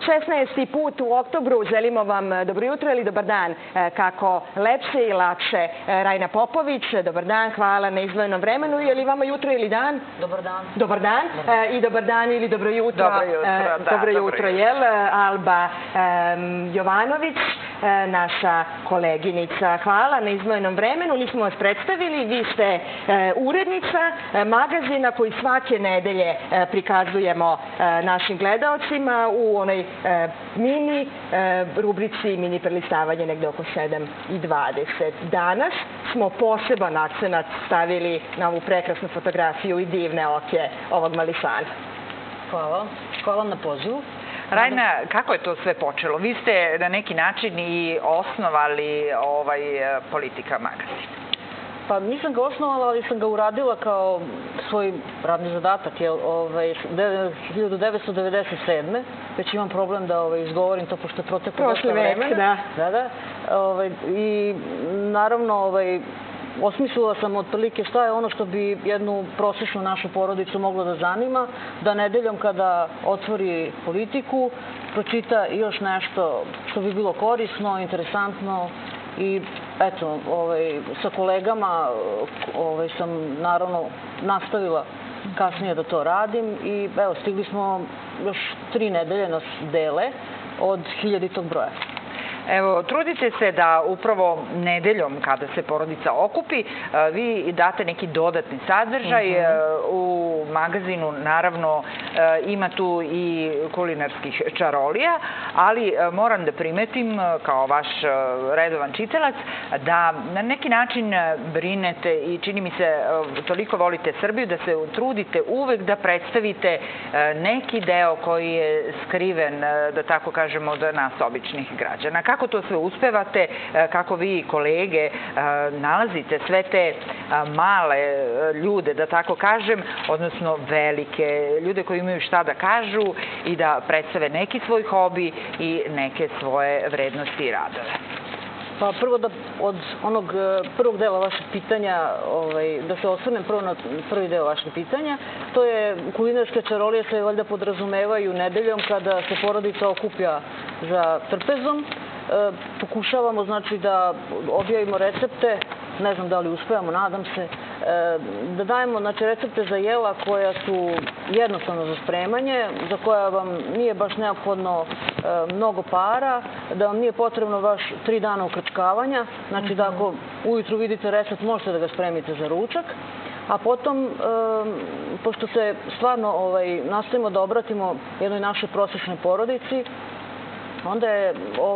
16. put u oktobru želimo vam dobro jutro ili dobar dan, kako lepše i lakše. Rajna Popović, dobar dan, hvala na izdvojenom vremenu. Je li vama jutro ili dan? Dobar dan. Dobar dan. I dobar dan ili dobro jutro. Dobro jutro, da. Dobro jutro, jel? Alba Jovanović, naša koleginica. Hvala na izdvojenom vremenu. Nismo vas predstavili. Vi ste urednica magazina koji svake nedelje prikazujemo našim gledaocima u onoj mini rubrici mini prelistavanje negde oko 7:20. Danas smo poseban akcenat stavili na ovu prekrasnu fotografiju i divne oke ovog mališana. Hvala. Hvala na pozivu. Rajna, kako je to sve počelo? Vi ste na neki način i osnovali Politika magazin. Pa nisam ga osnovala, ali sam ga uradila kao svoj radni zadatak. 1997. Već imam problem da izgovorim to, pošto je proteklo dosta vremena. I naravno, osmislila sam otprilike šta je ono što bi jednu prosječnu našu porodicu moglo da zanima, da nedeljom kada otvori Politiku pročita još nešto što bi bilo korisno, interesantno. I eto, sa kolegama sam naravno nastavila kasnije da to radim i evo, stigli smo, još 3 nedelje nas dele od 1000. broja. Evo, trudite se da upravo nedeljom, kada se porodica okupi, vi date neki dodatni sadržaj. U magazinu, naravno, ima tu i kulinarskih čarolija, ali moram da primetim, kao vaš redovan čitalac, da na neki način brinete i čini mi se toliko volite Srbiju, da se trudite uvek da predstavite neki deo koji je skriven, da tako kažemo, od nas običnih građana. Kako to sve uspevate, kako vi i kolege nalazite sve te male ljude, da tako kažem, odnosno velike ljude koji imaju šta da kažu i da predstave neki svoj hobi i neke svoje vrednosti i radove? Pa prvo da od onog prvog dela vašeg pitanja, da se osvrnem prvo na prvi deo vašeg pitanja, to je kulinarske čarolije se valjda podrazumevaju nedeljom kada se porodica okuplja za trpezom. Pokušavamo, znači, da objavimo recepte, ne znam da li uspevamo, nadam se, da dajemo, znači, recepte za jela koja su jednostavno za spremanje, za koja vam nije baš neophodno mnogo para, da vam nije potrebno baš 3 dana ukrčkavanja, znači da ako ujutru vidite recept možete da ga spremite za ručak, a potom, pošto se stvarno nastavimo da obratimo jednoj našoj prosječnoj porodici, onda je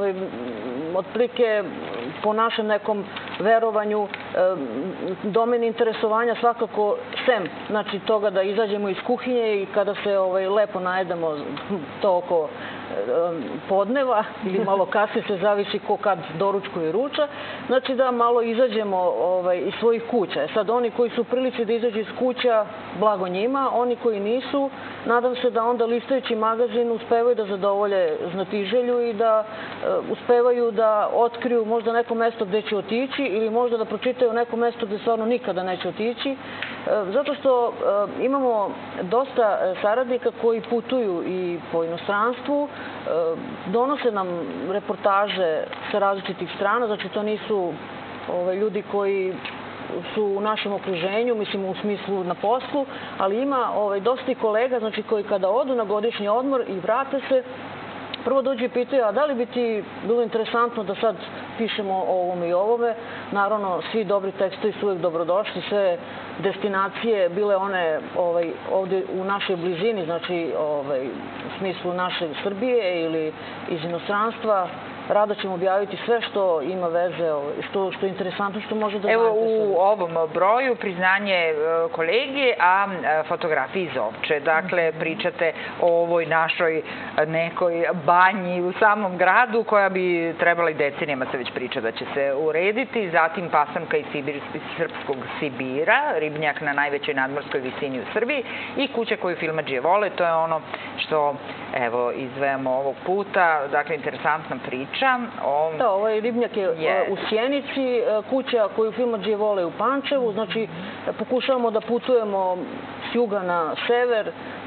otprilike po našem nekom verovanju domen interesovanja svakako sem, znači toga da izađemo iz kuhinje i kada se lepo najedemo to oko podneva ili malo kasnije, se zavisi ko kad doručkuje i ruča, znači da malo izađemo iz svojih kuća. Sad oni koji su u prilici da izađu iz kuća, blago njima, oni koji nisu, nadam se da onda listajući magazin uspevaju da zadovolje znatiželju i da uspevaju da otkriju možda neko mesto gde će otići ili možda da pročitaju neko mesto gde stvarno nikada neće otići. Zato što imamo dosta saradnika koji putuju i po inostranstvu, donose nam reportaže sa različitih strana, znači to nisu ljudi koji su u našem okruženju, mislim u smislu na poslu, ali ima dosta i kolega, znači koji kada odu na godišnji odmor i vrate se, prvo dođu i pitaju, a da li bi ti bilo interesantno da sad pišemo o ovome i ovome. Naravno, svi dobri tekstovi su uvek dobrodošli, sve destinacije, bile one ovde u našoj blizini, znači u smislu naše Srbije ili iz inostranstva, rado ćemo objaviti sve što ima veze, što je interesantno, što može da znate. Evo u ovom broju priznanje kolege, a fotografije iz Ovče. Dakle, pričate o ovoj našoj nekoj banji u samom gradu koja bi trebala i decenijama se već priča da će se urediti. Zatim pasamka iz srpskog Sibira, ribnjak na najvećoj nadmorskoj visini u Srbiji i kuća koju filmadžije vole. To je ono što, evo, izdvajamo ovog puta. Dakle, interesantna priča. Da, ovaj ribnjak je u Sjenici, kuća koju filmadžije vole u Pančevu, znači pokušavamo da putujemo s juga na sever,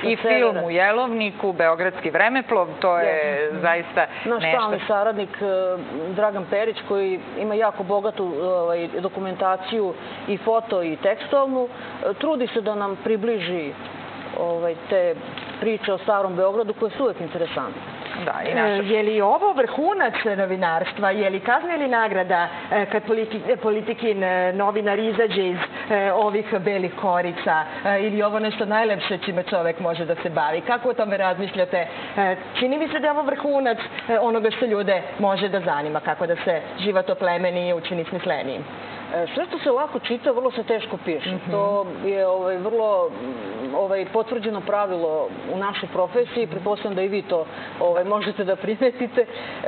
i film u Jelovniku, Beogradski vremeplov, to je zaista nešto. Naš stalni saradnik Dragan Perić, koji ima jako bogatu dokumentaciju i foto i tekstovnu, trudi se da nam približi te priče o starom Beogradu koje su uvek interesantne. Je li ovo vrhunac novinarstva? Je li kazna ili nagrada kad Politikin novinar izađe iz ovih belih korica? Ili ovo nešto najlepše čime čovek može da se bavi? Kako o tome razmišljate? Čini mi se da je ovo vrhunac onoga što ljude može da zanima, kako da se život oplemeni i učini smislenijim. Sve što se lako čita, vrlo se teško piše. To je vrlo potvrđeno pravilo u našoj profesiji. Pretpostavljam da i vi to možete da primetite.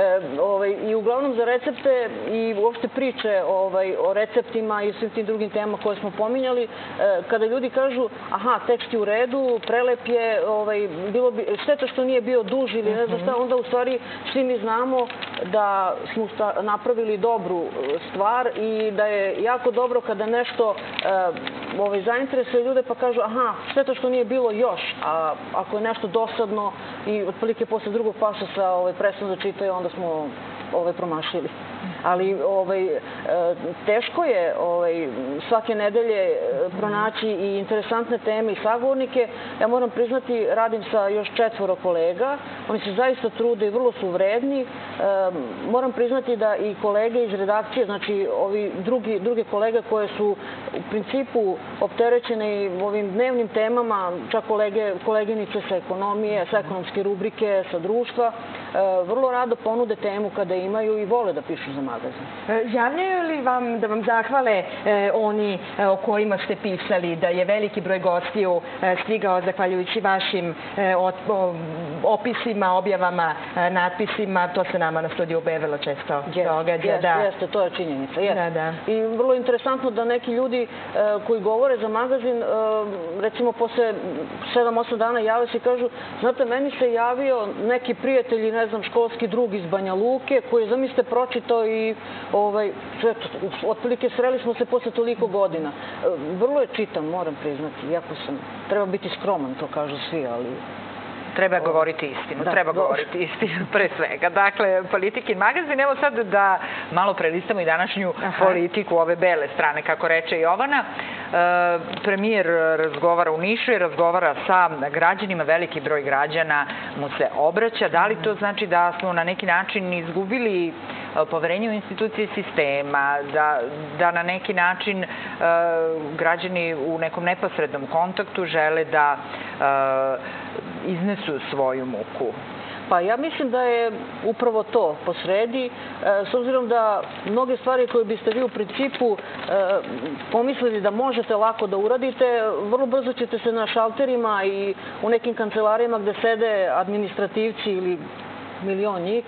I uglavnom za recepte i uopšte priče o receptima i svim tim drugim temama koje smo pominjali, kada ljudi kažu aha, tekst je u redu, prelep je, šteta što nije bio duži ili ne znam šta, onda u stvari svi mi znamo da smo napravili dobru stvar i da je jako dobro kada nešto zainteresuje ljude pa kažu aha, šteta što nije bilo još, a ako je nešto dosadno i otprilike posle drugog pasosa prestanu da čitaju, onda smo promašili. Ali teško je svake nedelje pronaći i interesantne teme i sagovornike. Ja moram priznati, radim sa još 4 kolega. Oni se zaista trude i vrlo su vredni. Moram priznati da i kolege iz redakcije, znači ovi druge kolege koje su u principu opterećene ovim dnevnim temama, čak koleginice sa ekonomije, sa ekonomske rubrike, sa društva, vrlo rado ponude temu kada imaju i vole da pišu za magazin. Javljaju li vam da vam zahvale oni o kojima ste pisali, da je veliki broj gostiju stigao zahvaljujući vašim opisima, objavama, natpisima? To se nama na studiju B vrlo često događa. Jeste, to je činjenica. I vrlo interesantno da neki ljudi koji govore za magazin, recimo posle 7-8 dana jave se i kažu, znate, meni se javio neki prijatelj, ne znam, školski drug iz Banja Luke, koji je, zamislite, pročitao i otprilike sreli smo se posle toliko godina. Vrlo je čitam, moram priznati, iako treba biti skroman, to kažu svi, ali... Treba govoriti istinu, pre svega. Dakle, Politikin magazin, evo sad da malo prelistamo i današnju politiku ove bele strane, kako reče Jovana. Premijer razgovara u Nišu i razgovara sa građanima, veliki broj građana mu se obraća. Da li to znači da smo na neki način izgubili poverenje u institucije sistema, da na neki način građani u nekom neposrednom kontaktu žele da iznesu svoju muku? Pa ja mislim da je upravo to posredi, s obzirom da mnoge stvari koje biste vi u principu pomislili da možete lako da uradite, vrlo brzo ćete se na šalterima i u nekim kancelarijama gde sede administrativci ili milion njih,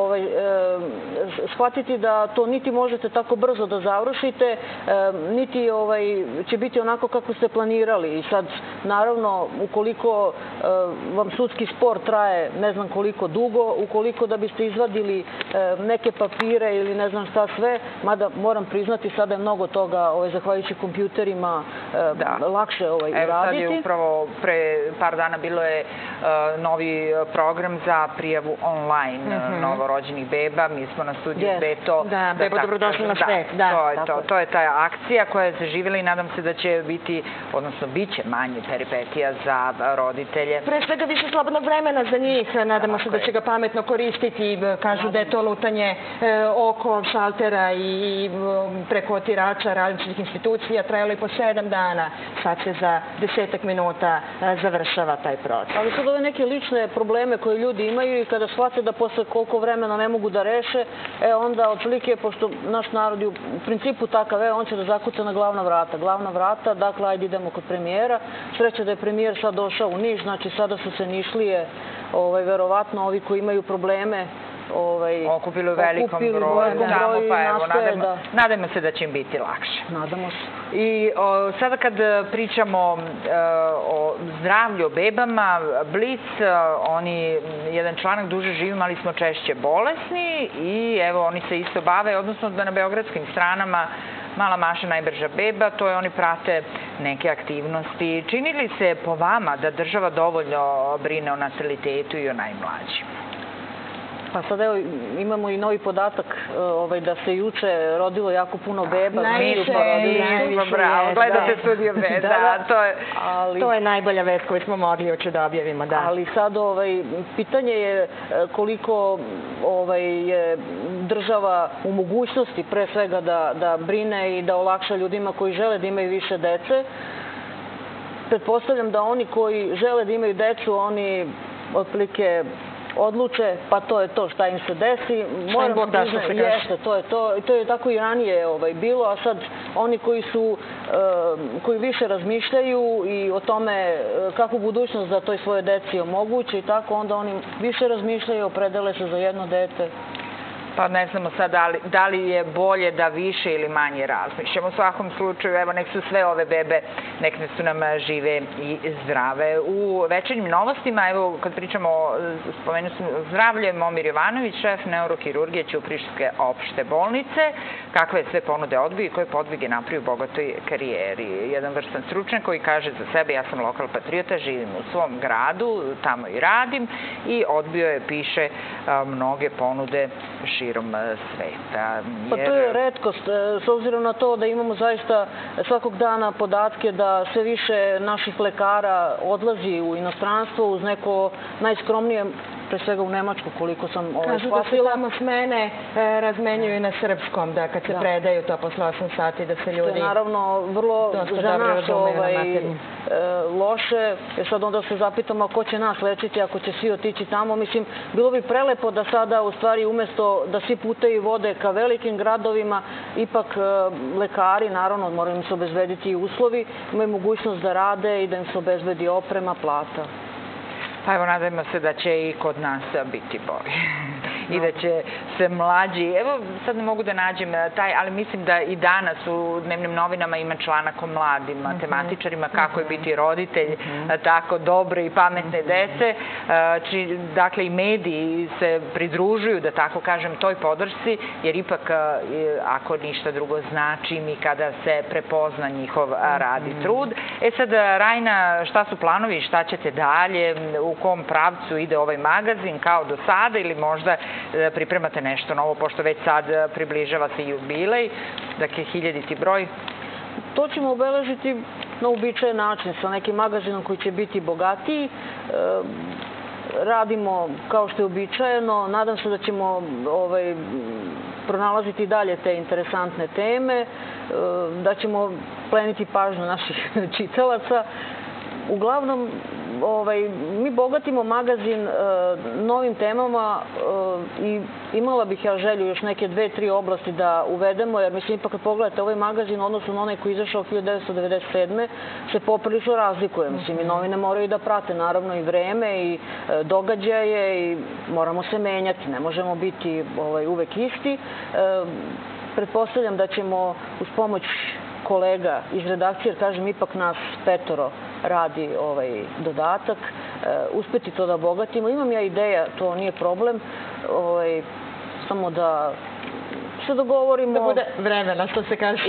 shvatiti da to niti možete tako brzo da završite, niti će biti onako kako ste planirali. I sad, naravno, ukoliko vam sudski spor traje ne znam koliko dugo, ukoliko da biste izvadili neke papire ili ne znam šta sve, mada moram priznati sada je mnogo toga, zahvaljujući kompjuterima, lakše uraditi. Evo sad je upravo pre par dana bilo je novi program za prijavu online novorođenih beba. Mi smo na studiju B to... Da, bebo dobrodošli na svet. To je ta akcija koja je zaživjela i nadam se da će biti, odnosno bit će manje peripetija za roditelje. Pre svega više slobodnog vremena za njih. Nadamo se da će ga pametno koristiti. Kažu da je to lutanje oko šaltera i preko otirača različitih institucija trajalo i po 7 dana. Sad se za 10 minuta završava taj proces. Ali sad ove neke lične probleme koje ljudi imaju i kada shvate da posle koliko vremena ne mogu da reše, onda otprilike, pošto naš narod je u principu takav, on će da zakuca na glavna vrata. Glavna vrata, dakle, ajde idemo kod premijera. Sreća da je premijer sad došao u Niš, znači sada su se Nišlije, verovatno ovi koji imaju probleme, okupili u velikom broju, pa evo, nadamo se da će im biti lakše. Nadamo se. I sada kad pričamo o zdravlju, o bebama, Blic, oni, jedan članak, duže živimo, ali smo češće bolesni i evo, oni se isto bave, odnosno da na beogradskim stranama Mala Maša najbrža beba, to je oni prate neke aktivnosti. Čini li se po vama da država dovoljno brine o natalitetu i o najmlađima? Pa sad evo imamo i novi podatak da se juče rodilo jako puno beba. Najviše, bravo, gledate Studio B, da, to je najbolja vest koju smo mogli juče da objavimo, da. Ali sad pitanje je koliko je država u mogućnosti pre svega da brine i da olakša ljudima koji žele da imaju više dece. Pretpostavljam da oni koji žele da imaju decu, oni otprilike odluče, pa to je to šta im se desi. Moram Bog da što se kaže. Jeste, to je to. I to je tako i ranije bilo, a sad oni koji više razmišljaju i o tome kakvu budućnost da toj svoje deci omoguće i tako, onda oni više razmišljaju, opredele se za jedno dete. Pa ne znamo sad da li je bolje da više ili manje razmišljamo. U svakom slučaju, evo, nek su sve ove bebe, nek su nam žive i zdrave. U večernjim novostima, evo, kad pričamo, spomenu smo zdravlje, Momir Jovanović, šef neurohirurgije Ćuprijske opšte bolnice, kakve sve ponude odbio i koje podvige napravi u bogatoj karijeri. Jedan vrstan stručnjak koji kaže za sebe, ja sam lokal patriota, živim u svom gradu, tamo i radim, i odbio je, piše, mnoge ponude širom sveta. Pa to je retkost, s obzirom na to da imamo zaista svakog dana podatke da sve više naših lekara odlazi u inostranstvo uz neko najskromnije, pre svega u Nemačku, koliko sam shvatila. Kažu da se tamo smene razmenjuju na srpskom, da kad se predaju to posle 8 sati, da se ljudi... To je naravno vrlo za nas loše. Sad onda se zapitamo ko će nas lečiti ako će svi otići tamo. Mislim, bilo bi prelepo da sada u stvari umesto da svi putevi vode ka velikim gradovima, ipak lekari, naravno, moraju im se obezbediti i uslovi, imaju mogućnost da rade i da im se obezbedi oprema, plata. Pa evo, nadajmo se da će i kod nas biti bolje i da će se mlađi... Evo, sad ne mogu da nađem taj, ali mislim da i danas u dnevnim novinama ima članak o mladim matematičarima, kako je biti roditelj tako dobre i pametne dece. Dakle, i mediji se pridružuju, da tako kažem, toj podršci, jer ipak, ako ništa drugo, znači im i kada se prepozna njihov rad i trud. E sad, Rajna, šta su planovi, šta ćete dalje, u kom pravcu ide ovaj magazin, kao do sada, ili možda pripremate nešto novo, pošto već sad približava se jubilej, dakle 1000. broj? To ćemo obeležiti na uobičajen način, sa nekim magazinom koji će biti bogatiji. Radimo kao što je uobičajeno. Nadam se da ćemo pronalaziti dalje te interesantne teme, da ćemo pleniti pažnju naših čitalaca. Uglavnom, mi bogatimo magazin novim temama i imala bih ja želju još neke 2-3 oblasti da uvedemo, jer mislim ipak kad pogledate ovaj magazin, odnosno na onaj koji je izašao 1997. se poprilično razlikuje. Mislim, i novine moraju da prate naravno i vreme i događaje i moramo se menjati, ne možemo biti uvek isti. Pretpostavljam da ćemo uz pomoć kolega iz redakcije, jer kažem, ipak nas 5 radi dodatak, uspeti to da obogatimo. Imam ja ideja, to nije problem, samo da se dogovorimo. Da bude vremena, što se kaže.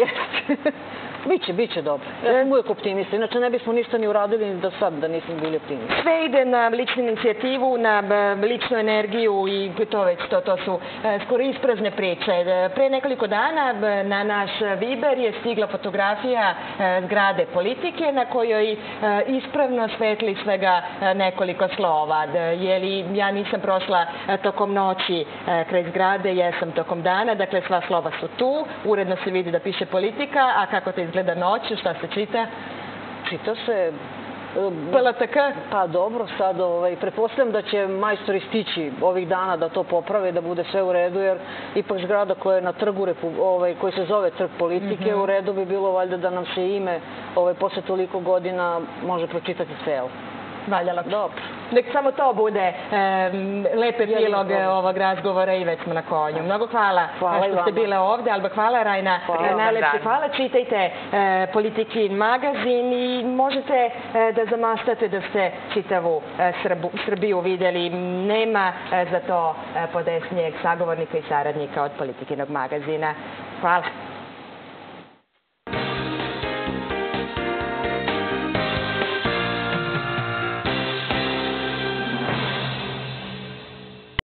Biće dobro. Ja sam uvijek optimista. Inače ne bismo ništa ni uradili ni do sad da nismo bili optimisti. Sve ide na ličnu inicijativu, na ličnu energiju i to su skoro isprazne priče. Pre nekoliko dana na naš Viber je stigla fotografija zgrade Politike na kojoj ispravno svetli svega nekoliko slova. Ja nisam prošla tokom noći kraj zgrade, jesam tokom dana. Dakle, sva slova su tu. Uredno se vidi da piše Politika, a kako to izgleda noću, šta se čita? Čita se... PLTK? Pa dobro, sad pretpostavljam da će majstori stići ovih dana da to poprave, da bude sve u redu, jer ipak zgrada koja je na trgu, koji se zove Trg Politike, u redu bi bilo valjda da nam se ime posle toliko godina može pročitati celo. Valjalo. Dobro. Nek samo to bude lep epilog ovog razgovora i već smo na konju. Mnogo hvala što ste bile ovde, Alba, hvala Rajna. Najlepše hvala. Čitajte Politikin magazin i možete da zamastate da ste čitavu Srbiju videli. Nema za to podesnijeg sagovornika i saradnika od Politikinog magazina. Hvala.